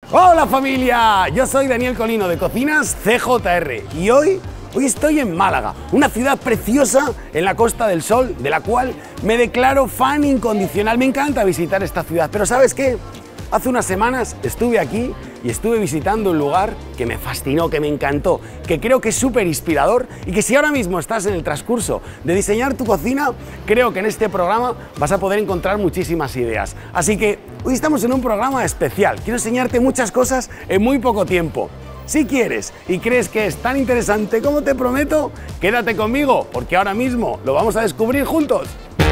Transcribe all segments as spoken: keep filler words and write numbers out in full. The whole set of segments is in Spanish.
Hola familia, yo soy Daniel Colino de Cocinas C J R y hoy, hoy estoy en Málaga, una ciudad preciosa en la Costa del Sol, de la cual me declaro fan incondicional. Me encanta visitar esta ciudad, pero ¿sabes qué? Hace unas semanas estuve aquí y estuve visitando un lugar que me fascinó, que me encantó, que creo que es súper inspirador y que si ahora mismo estás en el transcurso de diseñar tu cocina, creo que en este programa vas a poder encontrar muchísimas ideas. Así que hoy estamos en un programa especial. Quiero enseñarte muchas cosas en muy poco tiempo. Si quieres y crees que es tan interesante como te prometo, quédate conmigo porque ahora mismo lo vamos a descubrir juntos.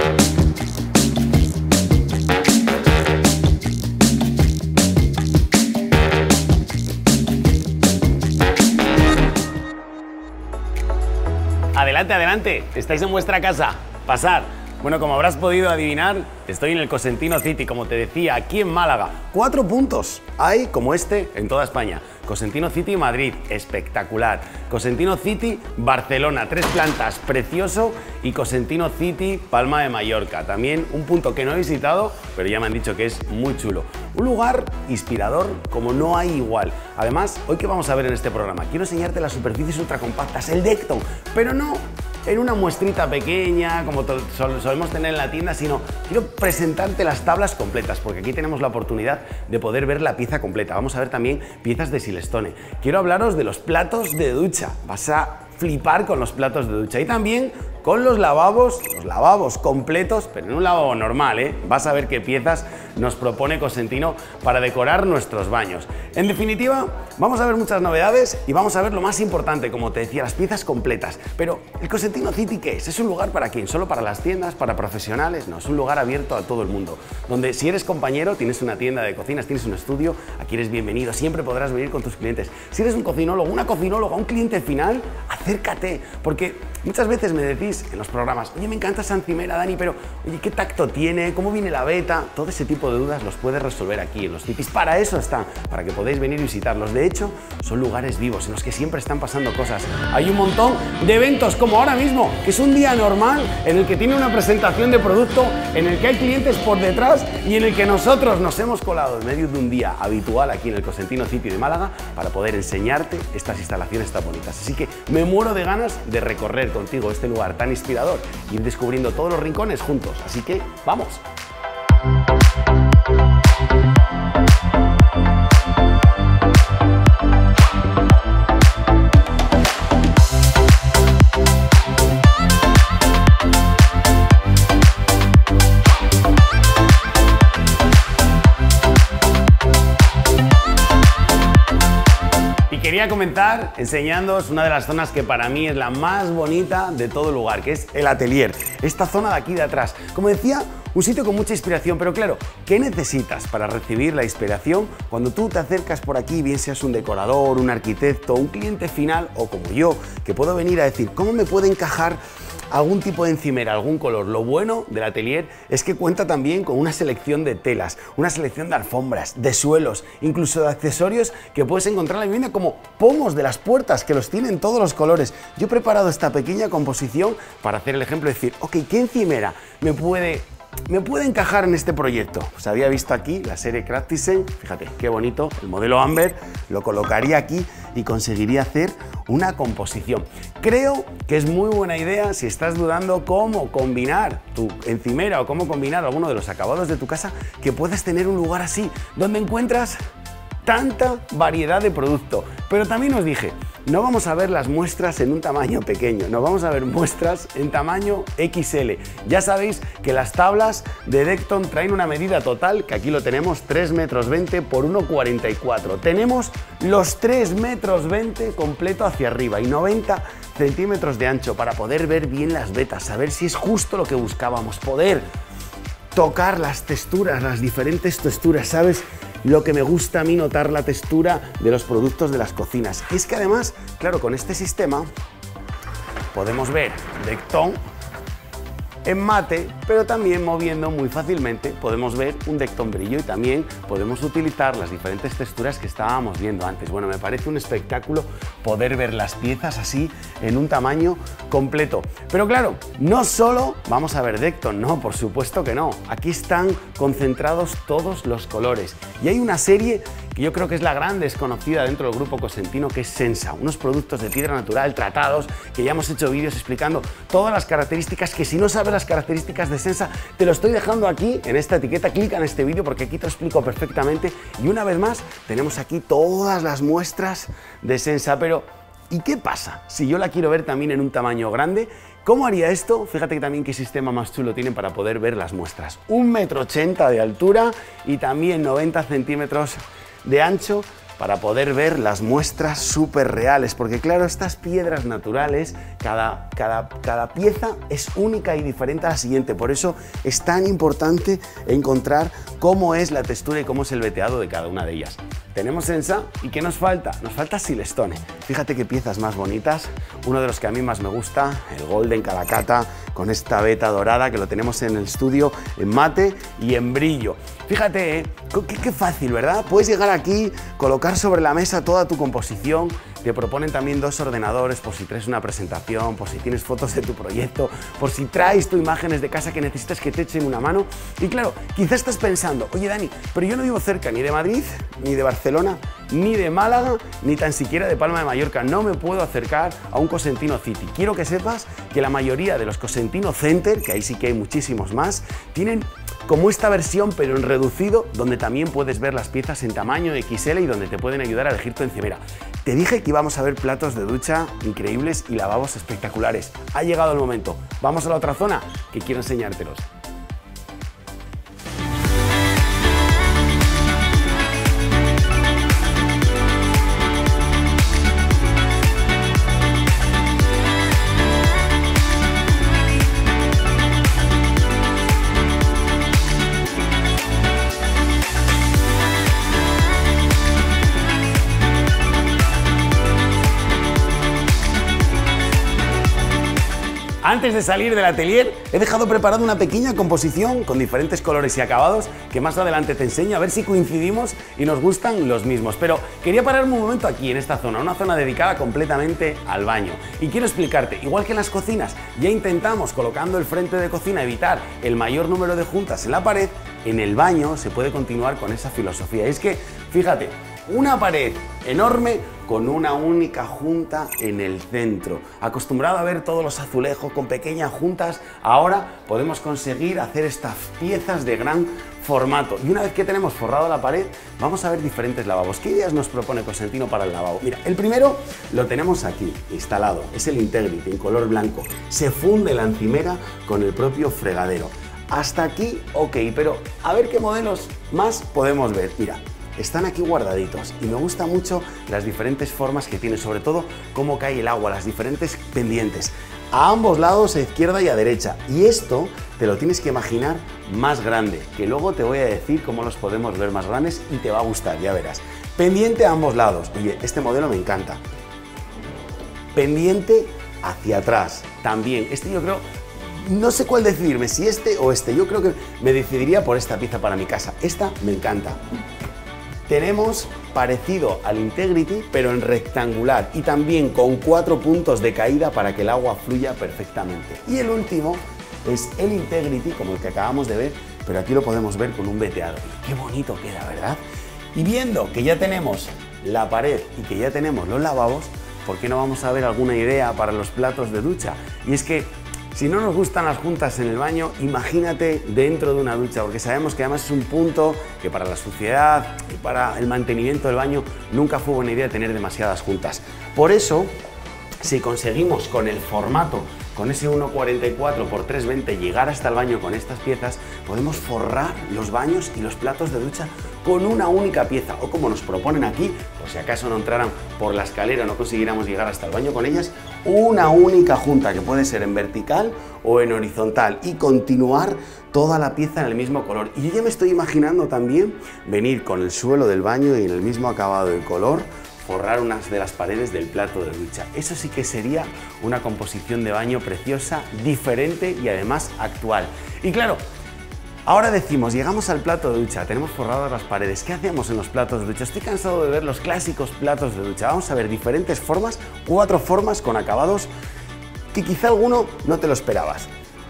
Adelante, adelante, estáis en vuestra casa, pasad. Bueno, como habrás podido adivinar, estoy en el Cosentino City, como te decía, aquí en Málaga. Cuatro puntos hay como este en toda España. Cosentino City Madrid, espectacular. Cosentino City Barcelona, tres plantas, precioso. Y Cosentino City Palma de Mallorca, también un punto que no he visitado, pero ya me han dicho que es muy chulo. Un lugar inspirador como no hay igual. Además, hoy que vamos a ver en este programa, quiero enseñarte las superficies ultracompactas, el Decton, pero no en una muestrita pequeña como solemos tener en la tienda, sino quiero presentarte las tablas completas, porque aquí tenemos la oportunidad de poder ver la pieza completa. Vamos a ver también piezas de Silestone. Quiero hablaros de los platos de ducha. Vas a flipar con los platos de ducha y también con los lavabos, los lavabos completos, pero en un lavabo normal, ¿eh? Vas a ver qué piezas nos propone Cosentino para decorar nuestros baños. En definitiva, vamos a ver muchas novedades y vamos a ver lo más importante, como te decía, las piezas completas. Pero ¿el Cosentino City qué es? ¿Es un lugar para quién? ¿Solo para las tiendas? ¿Para profesionales? No, es un lugar abierto a todo el mundo, donde si eres compañero, tienes una tienda de cocinas, tienes un estudio, aquí eres bienvenido, siempre podrás venir con tus clientes. Si eres un cocinólogo, una cocinóloga, un cliente final, acércate, porque muchas veces me decís en los programas, oye, me encanta esa encimera, Dani, pero oye, ¿qué tacto tiene? ¿Cómo viene la veta? Todo ese tipo de dudas los puedes resolver aquí en los Cities. Para eso están, para que podáis venir y visitarlos. De hecho, son lugares vivos en los que siempre están pasando cosas. Hay un montón de eventos, como ahora mismo, que es un día normal en el que tiene una presentación de producto, en el que hay clientes por detrás y en el que nosotros nos hemos colado en medio de un día habitual aquí en el Cosentino City de Málaga para poder enseñarte estas instalaciones tan bonitas. Así que me muero de ganas de recorrer contigo este lugar tan inspirador y ir descubriendo todos los rincones juntos. Así que ¡vamos! Quería comenzar enseñándoos una de las zonas que para mí es la más bonita de todo el lugar, que es el atelier. Esta zona de aquí de atrás. Como decía, un sitio con mucha inspiración, pero claro, ¿qué necesitas para recibir la inspiración cuando tú te acercas por aquí, bien seas un decorador, un arquitecto, un cliente final o como yo, que puedo venir a decir, ¿cómo me puede encajar algún tipo de encimera, algún color? Lo bueno del atelier es que cuenta también con una selección de telas, una selección de alfombras, de suelos, incluso de accesorios que puedes encontrar en la vivienda, como pomos de las puertas que los tienen todos los colores. Yo he preparado esta pequeña composición para hacer el ejemplo de decir, ok, ¿qué encimera me puede me puede encajar en este proyecto? Pues había visto aquí la serie Craftizen, fíjate qué bonito, el modelo Amber, lo colocaría aquí y conseguiría hacer una composición. Creo que es muy buena idea si estás dudando cómo combinar tu encimera o cómo combinar alguno de los acabados de tu casa, que puedas tener un lugar así, donde encuentras tanta variedad de producto. Pero también os dije, no vamos a ver las muestras en un tamaño pequeño, no vamos a ver muestras en tamaño equis ele. Ya sabéis que las tablas de Decton traen una medida total, que aquí lo tenemos, tres metros veinte por uno cuarenta y cuatro. Tenemos los tres metros veinte completo hacia arriba y noventa centímetros de ancho para poder ver bien las vetas, saber si es justo lo que buscábamos, poder tocar las texturas, las diferentes texturas, ¿sabes? Lo que me gusta a mí, notar la textura de los productos de las cocinas. Y es que además, claro, con este sistema podemos ver Decton en mate, pero también moviendo muy fácilmente podemos ver un Decton brillo y también podemos utilizar las diferentes texturas que estábamos viendo antes. Bueno, me parece un espectáculo poder ver las piezas así en un tamaño completo. Pero claro, no solo vamos a ver Decton, no, por supuesto que no. Aquí están concentrados todos los colores y hay una serie que que yo creo que es la gran desconocida dentro del grupo Cosentino, que es Sensa, unos productos de piedra natural tratados, que ya hemos hecho vídeos explicando todas las características, que si no sabes las características de Sensa, te lo estoy dejando aquí en esta etiqueta, clica en este vídeo porque aquí te lo explico perfectamente. Y una vez más, tenemos aquí todas las muestras de Sensa, pero ¿y qué pasa si yo la quiero ver también en un tamaño grande? ¿Cómo haría esto? Fíjate que también qué sistema más chulo tienen para poder ver las muestras. un metro ochenta de altura y también noventa centímetros de ancho para poder ver las muestras súper reales, porque claro, estas piedras naturales, cada, cada, cada pieza es única y diferente a la siguiente, por eso es tan importante encontrar cómo es la textura y cómo es el veteado de cada una de ellas. Tenemos Sensa y ¿qué nos falta? Nos falta Silestone. Fíjate qué piezas más bonitas, uno de los que a mí más me gusta, el Golden Calacata, con esta veta dorada que lo tenemos en el estudio en mate y en brillo. Fíjate, ¿eh? qué, qué fácil, ¿verdad? Puedes llegar aquí, colocar sobre la mesa toda tu composición. Te proponen también dos ordenadores por si traes una presentación, por si tienes fotos de tu proyecto, por si traes tu imágenes de casa que necesitas que te echen una mano. Y claro, quizás estás pensando, oye Dani, pero yo no vivo cerca ni de Madrid, ni de Barcelona, ni de Málaga, ni tan siquiera de Palma de Mallorca. No me puedo acercar a un Cosentino City. Quiero que sepas que la mayoría de los Cosentino Center, que ahí sí que hay muchísimos más, tienen como esta versión pero en reducido, donde también puedes ver las piezas en tamaño equis ele y donde te pueden ayudar a elegir tu encimera. Te dije que íbamos a ver platos de ducha increíbles y lavabos espectaculares. Ha llegado el momento. Vamos a la otra zona que quiero enseñártelos. Antes de salir del atelier, he dejado preparada una pequeña composición con diferentes colores y acabados que más adelante te enseño a ver si coincidimos y nos gustan los mismos. Pero quería pararme un momento aquí en esta zona, una zona dedicada completamente al baño. Y quiero explicarte, igual que en las cocinas, ya intentamos colocando el frente de cocina evitar el mayor número de juntas en la pared, en el baño se puede continuar con esa filosofía. Y es que, fíjate, una pared enorme con una única junta en el centro. Acostumbrado a ver todos los azulejos con pequeñas juntas, ahora podemos conseguir hacer estas piezas de gran formato. Y una vez que tenemos forrado la pared, vamos a ver diferentes lavabos. ¿Qué ideas nos propone Cosentino para el lavabo? Mira, el primero lo tenemos aquí, instalado. Es el Integrity en color blanco. Se funde la encimera con el propio fregadero. Hasta aquí, ok, pero a ver qué modelos más podemos ver. Mira, están aquí guardaditos y me gusta mucho las diferentes formas que tiene, sobre todo cómo cae el agua, las diferentes pendientes a ambos lados, a izquierda y a derecha. Y esto te lo tienes que imaginar más grande, que luego te voy a decir cómo los podemos ver más grandes y te va a gustar, ya verás. Pendiente a ambos lados. Oye, este modelo me encanta. Pendiente hacia atrás también. Este yo creo, no sé cuál decidirme, si este o este. Yo creo que me decidiría por esta pieza para mi casa. Esta me encanta. Tenemos parecido al Integrity, pero en rectangular y también con cuatro puntos de caída para que el agua fluya perfectamente. Y el último es el Integrity, como el que acabamos de ver, pero aquí lo podemos ver con un veteado. Qué bonito queda, ¿verdad? Y viendo que ya tenemos la pared y que ya tenemos los lavabos, ¿por qué no vamos a ver alguna idea para los platos de ducha? Y es que si no nos gustan las juntas en el baño, imagínate dentro de una ducha, porque sabemos que además es un punto que para la suciedad y para el mantenimiento del baño nunca fue buena idea tener demasiadas juntas. Por eso, si conseguimos con el formato, con ese uno cuarenta y cuatro por tres veinte, llegar hasta el baño con estas piezas, podemos forrar los baños y los platos de ducha con una única pieza, o como nos proponen aquí, por si acaso no entraran por la escalera o no consiguiéramos llegar hasta el baño con ellas, una única junta que puede ser en vertical o en horizontal y continuar toda la pieza en el mismo color. Y yo ya me estoy imaginando también venir con el suelo del baño y en el mismo acabado de color forrar unas de las paredes del plato de ducha. Eso sí que sería una composición de baño preciosa, diferente y además actual. Y claro, ahora decimos, llegamos al plato de ducha, tenemos forradas las paredes, ¿qué hacemos en los platos de ducha? Estoy cansado de ver los clásicos platos de ducha. Vamos a ver diferentes formas, cuatro formas con acabados que quizá alguno no te lo esperabas.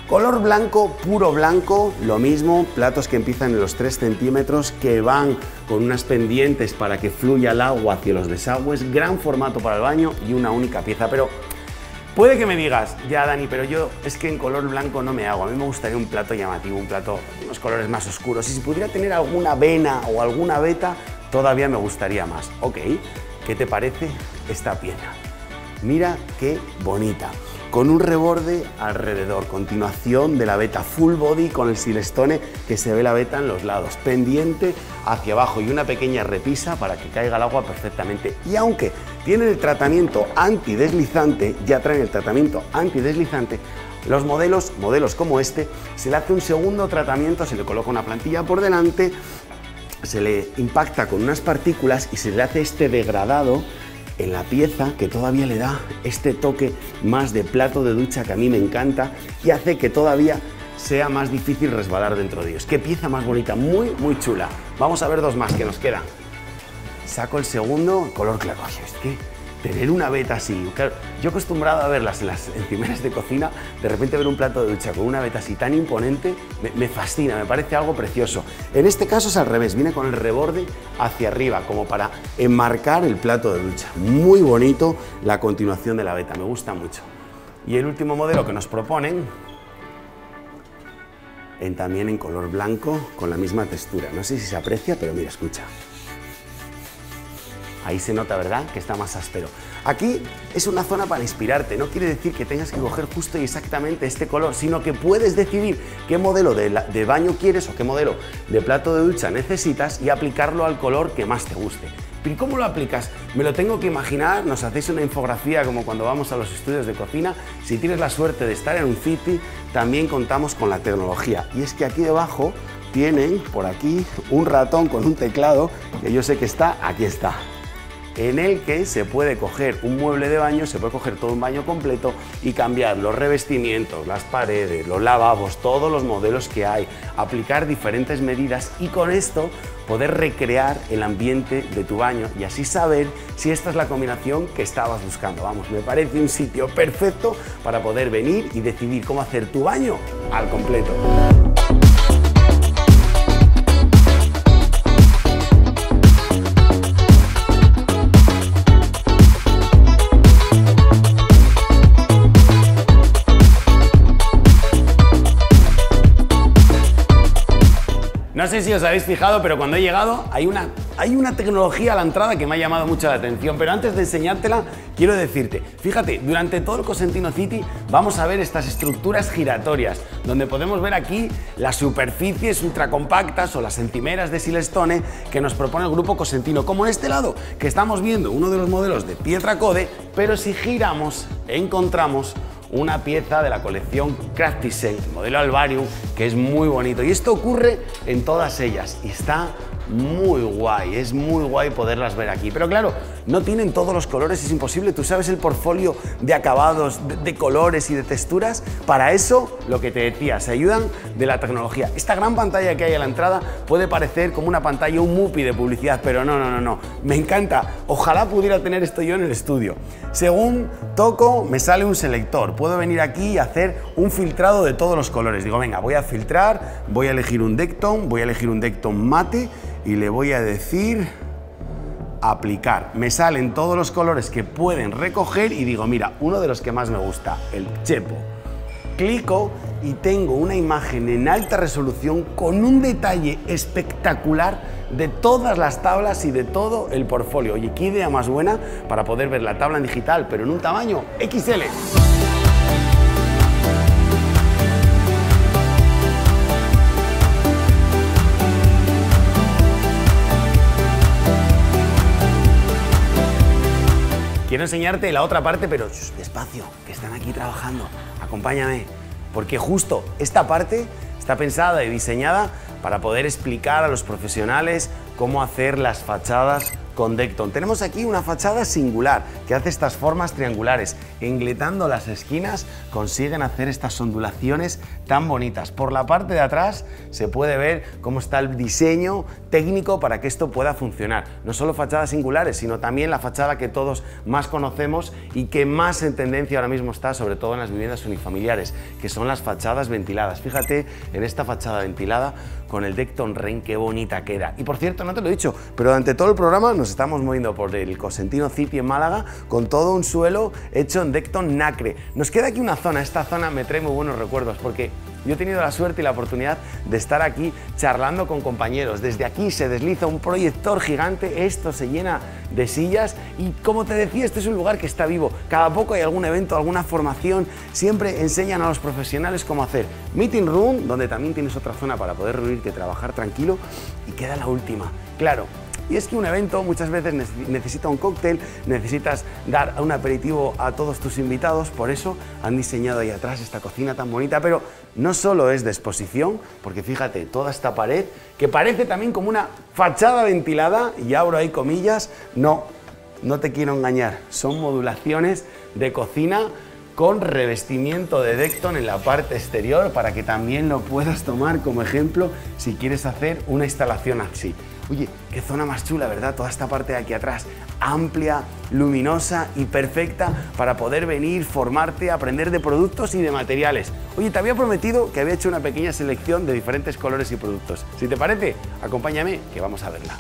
Color blanco, puro blanco, lo mismo, platos que empiezan en los tres centímetros, que van con unas pendientes para que fluya el agua hacia los desagües, gran formato para el baño y una única pieza. Pero puede que me digas, ya Dani, pero yo es que en color blanco no me hago, a mí me gustaría un plato llamativo, un plato, unos colores más oscuros, y si pudiera tener alguna vena o alguna veta, todavía me gustaría más. Ok, ¿qué te parece esta pieza? Mira qué bonita, con un reborde alrededor, continuación de la veta full body con el silestone que se ve la veta en los lados, pendiente hacia abajo y una pequeña repisa para que caiga el agua perfectamente. Y aunque tienen el tratamiento antideslizante, ya traen el tratamiento antideslizante, los modelos, modelos como este, se le hace un segundo tratamiento, se le coloca una plantilla por delante, se le impacta con unas partículas y se le hace este degradado en la pieza que todavía le da este toque más de plato de ducha que a mí me encanta y hace que todavía sea más difícil resbalar dentro de ellos. Qué pieza más bonita, muy muy chula. Vamos a ver dos más que nos quedan. Saco el segundo, color claro. Oye, es que tener una veta así, claro, yo acostumbrado a verlas en las encimeras de cocina, de repente ver un plato de ducha con una veta así tan imponente, me, me fascina, me parece algo precioso. En este caso es al revés, viene con el reborde hacia arriba, como para enmarcar el plato de ducha. Muy bonito la continuación de la veta, me gusta mucho. Y el último modelo que nos proponen, en, también en color blanco, con la misma textura. No sé si se aprecia, pero mira, escucha. Ahí se nota, ¿verdad?, que está más áspero. Aquí es una zona para inspirarte, no quiere decir que tengas que coger justo y exactamente este color, sino que puedes decidir qué modelo de, la, de baño quieres o qué modelo de plato de ducha necesitas y aplicarlo al color que más te guste. ¿Y cómo lo aplicas? Me lo tengo que imaginar, nos hacéis una infografía como cuando vamos a los estudios de cocina. Si tienes la suerte de estar en un City, también contamos con la tecnología. Y es que aquí debajo tienen, por aquí, un ratón con un teclado, que yo sé que está, aquí está, en el que se puede coger un mueble de baño, se puede coger todo un baño completo y cambiar los revestimientos, las paredes, los lavabos, todos los modelos que hay, aplicar diferentes medidas y con esto poder recrear el ambiente de tu baño y así saber si esta es la combinación que estabas buscando. Vamos, me parece un sitio perfecto para poder venir y decidir cómo hacer tu baño al completo. No sé si os habéis fijado, pero cuando he llegado hay una, hay una tecnología a la entrada que me ha llamado mucho la atención, pero antes de enseñártela quiero decirte, fíjate, durante todo el Cosentino City vamos a ver estas estructuras giratorias, donde podemos ver aquí las superficies ultracompactas o las encimeras de silestone que nos propone el grupo Cosentino, como en este lado, que estamos viendo uno de los modelos de Pietracode, pero si giramos encontramos una pieza de la colección Craftizen, modelo Alvarium, que es muy bonito. Y esto ocurre en todas ellas y está muy guay, es muy guay poderlas ver aquí. Pero claro, no tienen todos los colores, es imposible. Tú sabes el portfolio de acabados, de, de colores y de texturas. Para eso, lo que te decía, se ayudan de la tecnología. Esta gran pantalla que hay a la entrada puede parecer como una pantalla, un mupi de publicidad, pero no, no, no, no. Me encanta. Ojalá pudiera tener esto yo en el estudio. Según toco, me sale un selector. Puedo venir aquí y hacer un filtrado de todos los colores. Digo, venga, voy a filtrar, voy a elegir un Decton, voy a elegir un Decton mate y le voy a decir aplicar. Me salen todos los colores que pueden recoger y digo, mira, uno de los que más me gusta, el Chepo. Clico y tengo una imagen en alta resolución con un detalle espectacular de todas las tablas y de todo el portfolio. Oye, qué idea más buena para poder ver la tabla en digital, pero en un tamaño equis ele. Quiero enseñarte la otra parte, pero shh, despacio, que están aquí trabajando. Acompáñame, porque justo esta parte está pensada y diseñada para poder explicar a los profesionales cómo hacer las fachadas con Decton. Tenemos aquí una fachada singular que hace estas formas triangulares. Engletando las esquinas consiguen hacer estas ondulaciones tan bonitas. Por la parte de atrás se puede ver cómo está el diseño técnico para que esto pueda funcionar. No solo fachadas singulares, sino también la fachada que todos más conocemos y que más en tendencia ahora mismo está, sobre todo en las viviendas unifamiliares, que son las fachadas ventiladas. Fíjate en esta fachada ventilada con el Decton Rain, qué bonita queda. Y por cierto, no te lo he dicho, pero durante todo el programa nos estamos moviendo por el Cosentino City en Málaga con todo un suelo hecho en Decton Nacre. Nos queda aquí una zona, esta zona me trae muy buenos recuerdos porque yo he tenido la suerte y la oportunidad de estar aquí charlando con compañeros. Desde aquí se desliza un proyector gigante, esto se llena de sillas y, como te decía, este es un lugar que está vivo. Cada poco hay algún evento, alguna formación, siempre enseñan a los profesionales cómo hacer. Meeting room, donde también tienes otra zona para poder reunirte y trabajar tranquilo, y queda la última. Claro. Y es que un evento muchas veces necesita un cóctel, necesitas dar un aperitivo a todos tus invitados, por eso han diseñado ahí atrás esta cocina tan bonita, pero no solo es de exposición, porque fíjate, toda esta pared, que parece también como una fachada ventilada, y abro ahí comillas, no, no te quiero engañar, son modulaciones de cocina con revestimiento de Decton en la parte exterior para que también lo puedas tomar como ejemplo si quieres hacer una instalación así. Oye, qué zona más chula, ¿verdad? Toda esta parte de aquí atrás, amplia, luminosa y perfecta para poder venir, formarte, aprender de productos y de materiales. Oye, te había prometido que había hecho una pequeña selección de diferentes colores y productos. Si te parece, acompáñame que vamos a verla.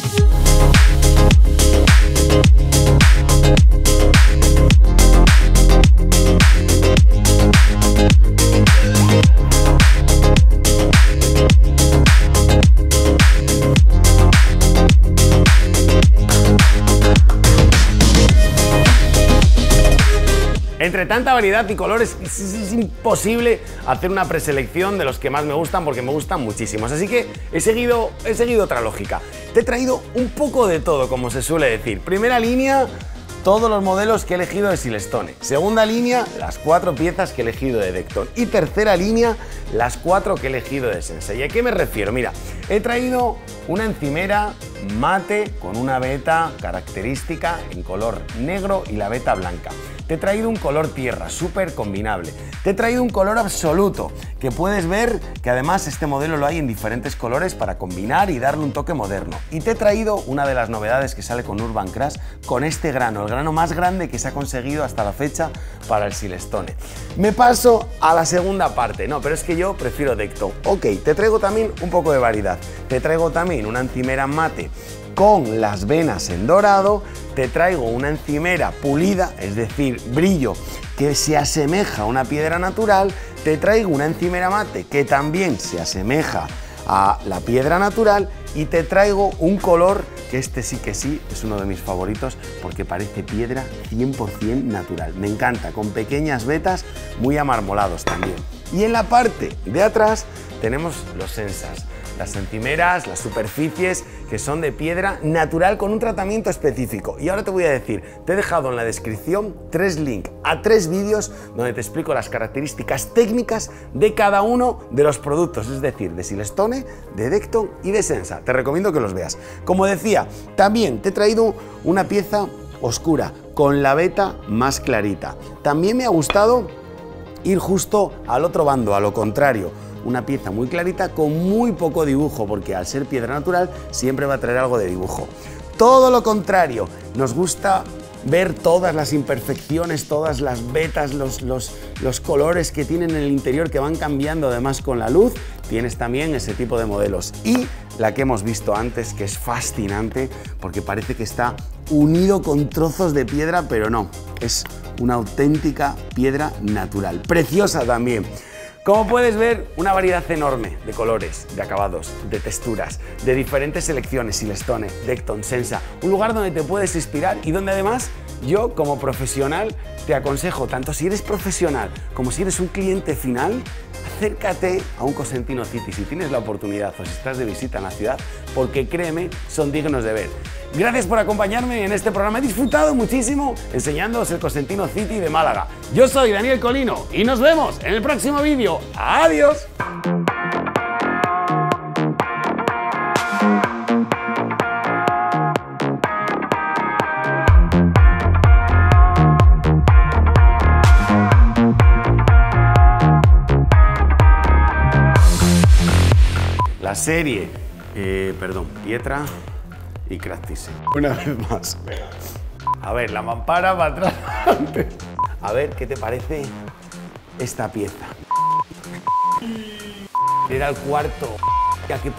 Entre tanta variedad y colores es, es imposible hacer una preselección de los que más me gustan porque me gustan muchísimos. Así que he seguido, he seguido otra lógica. Te he traído un poco de todo, como se suele decir. Primera línea, todos los modelos que he elegido de Silestone. Segunda línea, las cuatro piezas que he elegido de Decton. Y tercera línea, las cuatro que he elegido de Sensei. ¿Y a qué me refiero? Mira, he traído una encimera mate con una veta característica en color negro y la veta blanca. Te he traído un color tierra, súper combinable. Te he traído un color absoluto, que puedes ver que además este modelo lo hay en diferentes colores para combinar y darle un toque moderno. Y te he traído una de las novedades que sale con Urban Crash, con este grano, el grano más grande que se ha conseguido hasta la fecha para el Silestone. Me paso a la segunda parte, no, pero es que yo prefiero Decton. Ok, te traigo también un poco de variedad. Te traigo también una encimera mate con las venas en dorado, te traigo una encimera pulida, es decir, brillo, que se asemeja a una piedra natural, te traigo una encimera mate que también se asemeja a la piedra natural y te traigo un color que este sí que sí es uno de mis favoritos porque parece piedra cien por cien natural. Me encanta, con pequeñas vetas muy amarmolados también. Y en la parte de atrás tenemos los sensas. Las encimeras, las superficies que son de piedra natural con un tratamiento específico. Y ahora te voy a decir, te he dejado en la descripción tres links a tres vídeos donde te explico las características técnicas de cada uno de los productos, es decir, de Silestone, de Decton y de Sensa. Te recomiendo que los veas. Como decía, también te he traído una pieza oscura con la veta más clarita. También me ha gustado ir justo al otro bando, a lo contrario. Una pieza muy clarita con muy poco dibujo, porque al ser piedra natural siempre va a traer algo de dibujo. Todo lo contrario, nos gusta ver todas las imperfecciones, todas las vetas, los, los, los colores que tienen en el interior que van cambiando además con la luz. Tienes también ese tipo de modelos. Y la que hemos visto antes, que es fascinante, porque parece que está unido con trozos de piedra, pero no, es una auténtica piedra natural. Preciosa también. Como puedes ver, una variedad enorme de colores, de acabados, de texturas, de diferentes selecciones, Silestone, Decton, Sensa, un lugar donde te puedes inspirar y donde además yo como profesional te aconsejo, tanto si eres profesional como si eres un cliente final, acércate a un Cosentino City si tienes la oportunidad o si estás de visita en la ciudad, porque créeme, son dignos de ver. Gracias por acompañarme en este programa, he disfrutado muchísimo enseñándoos el Cosentino City de Málaga. Yo soy Daniel Colino y nos vemos en el próximo vídeo. ¡Adiós! la serie, eh, perdón, Pietra y Craftis. Una vez más. A ver, la mampara para atrás. A ver, ¿qué te parece esta pieza? Era el cuarto. Ya qué p...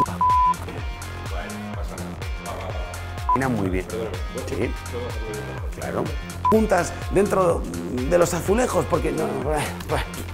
Mira muy bien. Sí, claro. Puntas dentro de los azulejos porque no...